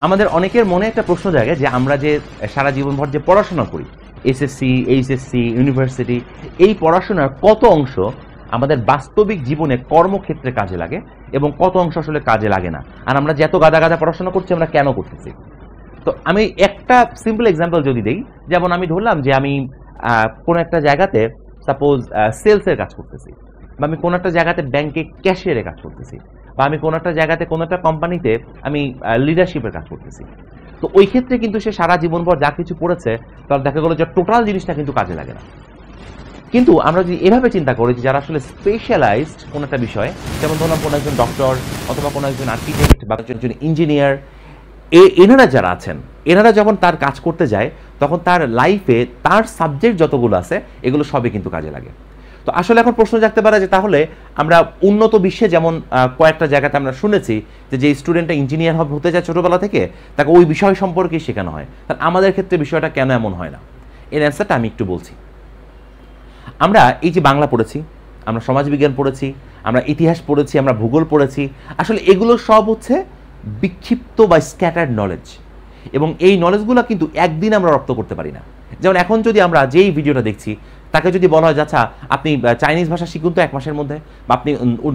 আমাদের অনেকের মনে একটা প্রশ্ন জাগে যে আমরা যে সারা জীবনভর যে পড়াশোনা করি, এসএসসি, এইচএসসি, ইউনিভার্সিটি, এই পড়াশোনার কত অংশ আমাদের বাস্তবিক জীবনে কর্মক্ষেত্রে কাজে লাগে এবং কত অংশ আসলে কাজে লাগে না, আর আমরা যে এত গাদা গাদা পড়াশোনা করছি আমরা কেন করতেছি। তো আমি একটা সিম্পল এক্সাম্পল যদি দেই, যেমন আমি ধরলাম যে আমি কোনো একটা জায়গাতে সাপোজ সেলসের কাজ করতেছি, বা আমি কোনো একটা জায়গাতে ব্যাংকে ক্যাশিয়ারে কাজ করতেছি, বা আমি কোনো একটা জায়গাতে কোনো একটা কোম্পানিতে আমি লিডারশিপের কাজ করতেছি। তো ওই ক্ষেত্রে কিন্তু সে সারা জীবনভর যা কিছু পড়েছে তার দেখা গেলো যে টোটাল জিনিসটা কিন্তু কাজে লাগে না। কিন্তু আমরা যদি এভাবে চিন্তা করি যে যারা আসলে স্পেশালাইজড কোনো একটা বিষয়, যেমন ধরলাম কোনো একজন ডক্টর অথবা কোনো একজন আর্কিটেক্ট বা একজন ইঞ্জিনিয়ার, এনারা যারা আছেন, এনারা যখন তার কাজ করতে যায় তখন তার লাইফে তার সাবজেক্ট যতগুলো আছে এগুলো সবই কিন্তু কাজে লাগে। তো আসলে এখন প্রশ্ন জাগতে পারে যে তাহলে আমরা উন্নত বিশ্বে যেমন কয়েকটা জায়গাতে আমরা শুনেছি যে স্টুডেন্টটা ইঞ্জিনিয়ার হতে যায় ছোটোবেলা থেকে, তাকে ওই বিষয় সম্পর্কে শেখানো হয়, তাহলে আমাদের ক্ষেত্রে বিষয়টা কেন এমন হয় না? এর অ্যান্সারটা আমি একটু বলছি। আমরা এই যে বাংলা পড়েছি, আমরা সমাজবিজ্ঞান পড়েছি, আমরা ইতিহাস পড়েছি, আমরা ভূগোল পড়েছি, আসলে এগুলো সব হচ্ছে বিক্ষিপ্ত বা স্ক্যাটার্ড নলেজ, এবং এই নলেজগুলো কিন্তু একদিন আমরা রপ্ত করতে পারি না। যেমন এখন যদি আমরা যেই ভিডিওটা দেখছি তাকে যদি বলা হয় আচ্ছা আপনি চাইনিজ ভাষা শিখুন তো 1 মাসের মধ্যে, বা আপনি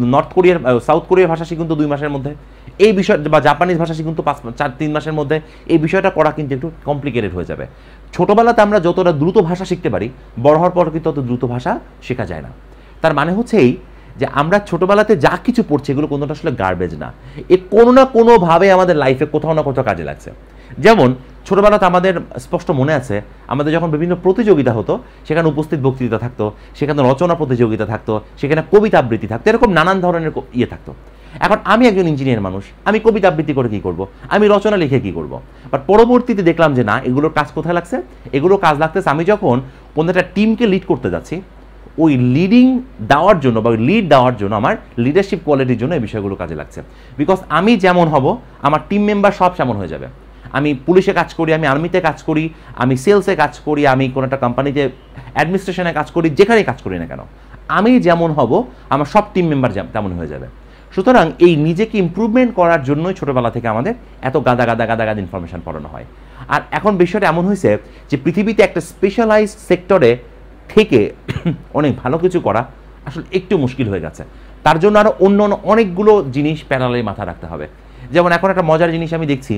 সাউথ কোরিয়ার ভাষা শিখুন তো 2 মাসের মধ্যে, এই বিষয় বা জাপানিজ ভাষা শিখুন তো 3 মাসের মধ্যে, এই বিষয়টা করা কিন্তু একটু কমপ্লিকেটেড হয়ে যাবে। ছোটোবেলাতে আমরা যতটা দ্রুত ভাষা শিখতে পারি, বড় হওয়ার পর কিন্তু তত দ্রুত ভাষা শেখা যায় না। তার মানে হচ্ছে এই যে আমরা ছোটোবেলাতে যা কিছু পড়ছি এগুলো কোনোটা আসলে গার্বেজ না, এ কোনো না কোনোভাবে আমাদের লাইফে কোথাও না কোথাও কাজে লাগছে। যেমন ছোটোবেলাতে আমাদের স্পষ্ট মনে আছে, আমাদের যখন বিভিন্ন প্রতিযোগিতা হতো সেখানে উপস্থিত বক্তৃতা থাকতো, সেখানে রচনা প্রতিযোগিতা থাকতো, সেখানে কবিতা আবৃত্তি থাকতো, এরকম নানান ধরনের থাকতো। এখন আমি একজন ইঞ্জিনিয়ার মানুষ, আমি কবিতা আবৃত্তি করে কী করব, আমি রচনা লিখে কী করব? বাট পরবর্তীতে দেখলাম যে না, এগুলোর কাজ কোথায় লাগছে? এগুলো কাজ লাগতেছে আমি যখন কোনো একটা টিমকে লিড করতে যাচ্ছি, ওই লিডিং দেওয়ার জন্য বা ওই লিড দেওয়ার জন্য আমার লিডারশিপ কোয়ালিটির জন্য এই বিষয়গুলো কাজে লাগছে। বিকজ আমি যেমন হব আমার টিম মেম্বার সব সেমন হয়ে যাবে। আমি পুলিশে কাজ করি, আমি আর্মিতে কাজ করি, আমি সেলসে কাজ করি, আমি কোনো একটা কোম্পানিতে অ্যাডমিনিস্ট্রেশনে কাজ করি, যেখানেই কাজ করি না কেন, আমি যেমন হব আমার সব টিম মেম্বার তেমন হয়ে যাবে। সুতরাং এই নিজেকে ইমপ্রুভমেন্ট করার জন্যই ছোটোবেলা থেকে আমাদের এত গাদা গাদা গাদা গাদা ইনফরমেশন পড়ানো হয়। আর এখন বিষয়টা এমন হয়েছে যে পৃথিবীতে একটা স্পেশালাইজড সেক্টরে থেকে অনেক ভালো কিছু করা আসলে একটু মুশকিল হয়ে গেছে। তার জন্য আরও অন্য অনেকগুলো জিনিস প্যারালে মাথা রাখতে হবে। যেমন এখন একটা মজার জিনিস আমি দেখছি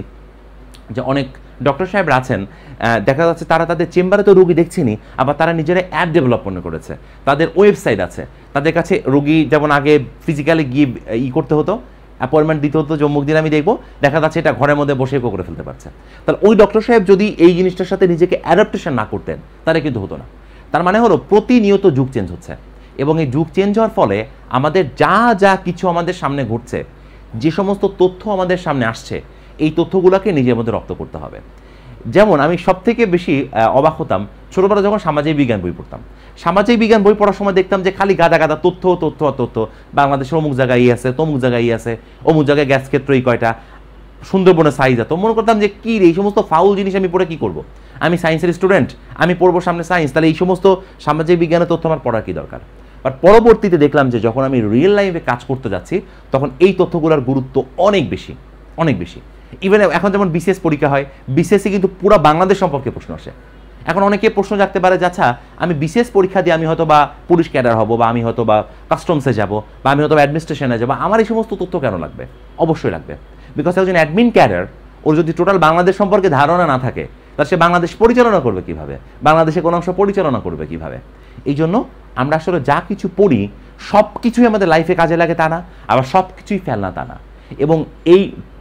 যে অনেক ডক্টর সাহেবরা আছেন, দেখা যাচ্ছে তারা তাদের চেম্বারে তো রোগী দেখছেনই, আবার তারা নিজেরা অ্যাপ ডেভেলপমেন্ট করেছে, তাদের ওয়েবসাইট আছে, তাদের কাছে রোগী যেমন আগে ফিজিক্যালি গিয়ে করতে হতো, অ্যাপয়েন্টমেন্ট দিতে হতো, যে অমুক দিন আমি দেখবো, দেখা যাচ্ছে এটা ঘরের মধ্যে বসে করে ফেলতে পারছে। তাহলে ওই ডক্টর সাহেব যদি এই জিনিসটার সাথে নিজেকে অ্যাডাপ্টেশন না করতেন তাহলে কিন্তু হতো না। তার মানে হলো প্রতিনিয়ত যুগ চেঞ্জ হচ্ছে, এবং এই যুগ চেঞ্জ হওয়ার ফলে আমাদের যা যা কিছু আমাদের সামনে ঘটছে, যে সমস্ত তথ্য আমাদের সামনে আসছে, এই তথ্যগুলোকে নিজের মধ্যে রপ্ত করতে হবে। যেমন আমি সবথেকে বেশি অবাক হতাম ছোটোবেলা যখন সামাজিক বিজ্ঞান বই পড়তাম। সামাজিক বিজ্ঞান বই পড়ার সময় দেখতাম যে খালি গাদা গাদা তথ্য তথ্য তথ্য, বাংলাদেশের অমুক জায়গায় আছে, তমুক জায়গায় আছে, অমুক জায়গায় গ্যাস ক্ষেত্র এই কয়টা, সুন্দরবনের সাইজ এত। মনে করতাম যে কী এই সমস্ত ফাউল জিনিস আমি পড়ে কী করব? আমি সায়েন্সের স্টুডেন্ট, আমি পড়বো সামনে সায়েন্স, তাহলে এই সমস্ত সামাজিক বিজ্ঞানের তথ্য আমার পড়ার কী দরকার? বাট পরবর্তীতে দেখলাম যে যখন আমি রিয়েল লাইফে কাজ করতে যাচ্ছি তখন এই তথ্যগুলোর গুরুত্ব অনেক বেশি, অনেক বেশি। ইভেন এখন যেমন বিসিএস পরীক্ষা হয়, বিসিএসে কিন্তু পুরো বাংলাদেশ সম্পর্কে প্রশ্ন আসে। এখন অনেকে প্রশ্ন জাগতে পারে যে আচ্ছা আমি বিসিএস পরীক্ষা দিয়ে আমি হয়তো বা পুলিশ ক্যাডার হব, বা আমি হয়তো বা কাস্টমসে যাব, বা আমি হয়তো অ্যাডমিনিস্ট্রেশনে যাবো, আমার এই সমস্ত তথ্য কেন লাগবে? অবশ্যই লাগবে। বিকজ একজন অ্যাডমিন ক্যাডার, ওর যদি টোটাল বাংলাদেশ সম্পর্কে ধারণা না থাকে তাহলে সে বাংলাদেশ পরিচালনা করবে কীভাবে, বাংলাদেশে কোনো অংশ পরিচালনা করবে কীভাবে? এই জন্য আমরা আসলে যা কিছু পড়ি সব কিছুই আমাদের লাইফে কাজে লাগে তা না, আবার সব কিছুই ফেলনা তা না। এবং এই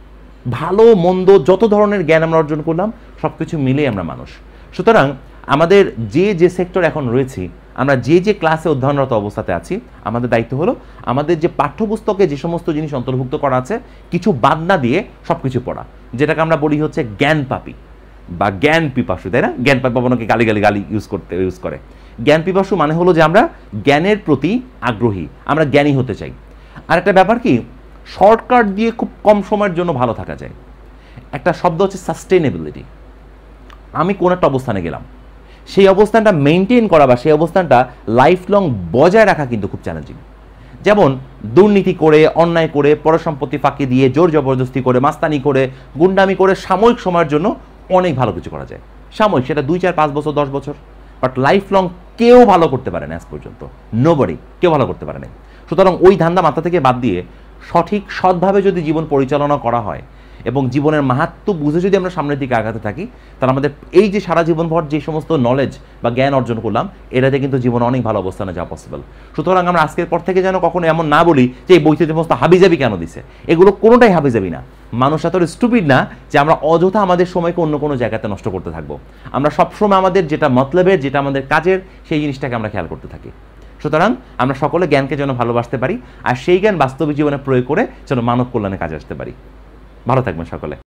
ভালো মন্দ যত ধরনের জ্ঞান আমরা অর্জন করলাম সব কিছু মিলেই আমরা মানুষ। সুতরাং আমাদের যে সেক্টর এখন রয়েছি, আমরা যে ক্লাসে অধ্যয়নরত অবস্থাতে আছি, আমাদের দায়িত্ব হলো আমাদের যে পাঠ্যপুস্তকে যে সমস্ত জিনিস অন্তর্ভুক্ত করা আছে কিছু বাদ না দিয়ে সব কিছু পড়া, যেটাকে আমরা বলি হচ্ছে জ্ঞান পাপী বা জ্ঞান পিপাসু, তাই না? জ্ঞান পাপী অনেকে গালি ইউজ করে। জ্ঞান পিপাসু মানে হলো যে আমরা জ্ঞানের প্রতি আগ্রহী, আমরা জ্ঞানী হতে চাই। আর একটা ব্যাপার কি, শর্টকাট দিয়ে খুব কম সময়ের জন্য ভালো থাকা যায়। একটা শব্দ হচ্ছে সাস্টেনেবিলিটি। আমি কোন একটা অবস্থানে গেলাম, সেই অবস্থানটা মেনটেন করা বা সেই অবস্থানটা লাইফ লং বজায় রাখা কিন্তু খুব চ্যালেঞ্জিং। যেমন দুর্নীতি করে, অন্যায় করে, পরসম্পত্তি ফাঁকি দিয়ে, জোর জবরদস্তি করে, মাস্তানি করে, গুন্ডামি করে সাময়িক সময়ের জন্য অনেক ভালো কিছু করা যায়। সাময়িক, সেটা 2, 4, 5 বছর, 10 বছর, বাট লাইফ লং কেউ ভালো করতে পারে না আজ পর্যন্ত। নোবডি, কেউ ভালো করতে পারে না। সুতরাং ওই ধান্দা মাথা থেকে বাদ দিয়ে সঠিক সৎভাবে যদি জীবন পরিচালনা করা হয় এবং জীবনের মাহাত্ম্য বুঝে যদি আমরা সামনের দিকে আগাতে থাকি, তাহলে আমাদের এই যে সারা জীবনভর যে সমস্ত নলেজ বা জ্ঞান অর্জন করলাম, এটাতে কিন্তু জীবনে অনেক ভালো অবস্থানে যাওয়া পসিবল। সুতরাং আমরা আজকের পর থেকে যেন কখনো এমন না বলি যে এই বইতে সমস্ত হাবিজাবি কেন দিছে। এগুলো কোনোটাই হাবিজাবি না। মানুষ এত স্টুপিড না যে আমরা অযথা আমাদের সময়কে অন্য কোনো জায়গাতে নষ্ট করতে থাকবো। আমরা সবসময় আমাদের যেটা মতলবের, যেটা আমাদের কাজের, সেই জিনিসটাকে আমরা খেয়াল করতে থাকি। সুতরাং আমরা সকলে জ্ঞানকে যেন ভালোবাসতে পারি, আর সেই জ্ঞান বাস্তবিক জীবনে প্রয়োগ করে যেন মানব কল্যাণে কাজে আসতে পারি। ভালো থাকবেন সকলে।